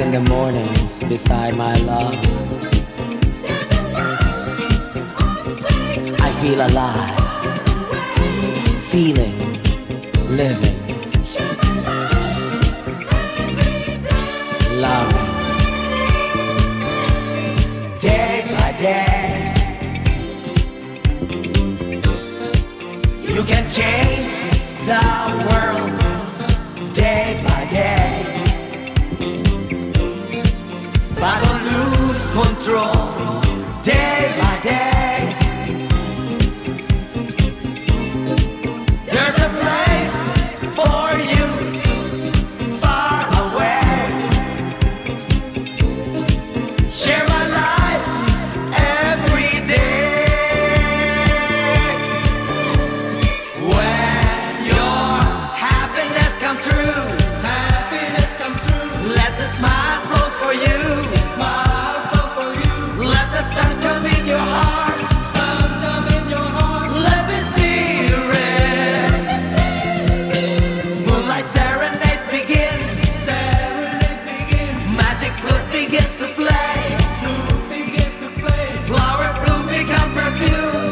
in the mornings beside my love. I feel alive, feeling, living, loving. Day by day, you can change the world. Day by day, but don't lose control. Day by day, there's a place for you far away. Share my life every day. When your happiness come true, let the smile flow for you. Let the sun come in your heart. Let me spirit. Moonlight serenade begins. Magic flute begins to play. Flower bloom become perfume.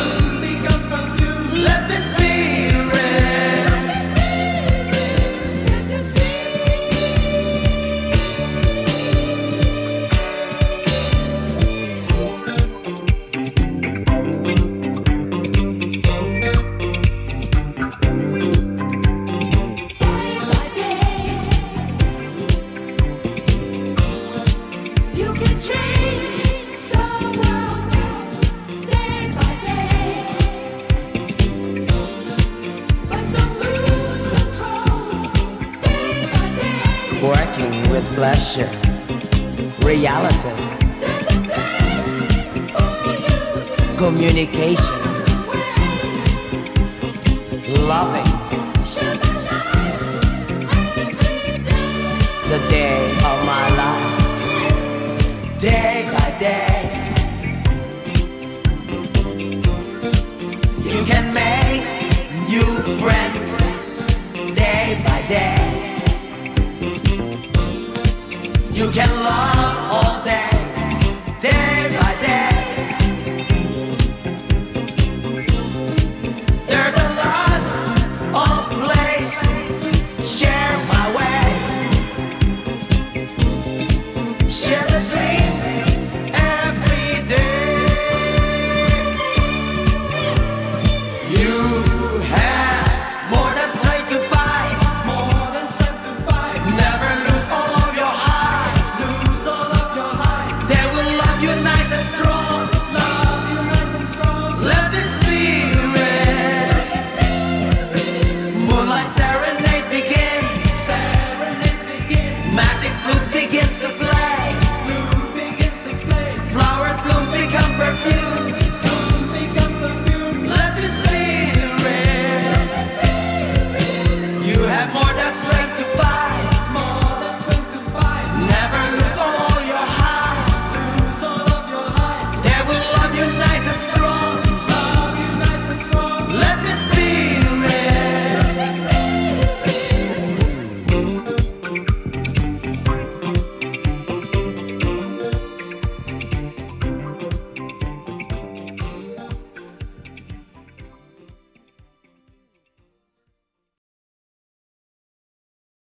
Let me spirit. You can change the world day by day, but don't lose control day by day. Working with pleasure, reality, There's a place for you communication, loving. share my life every day. The day of my life. Day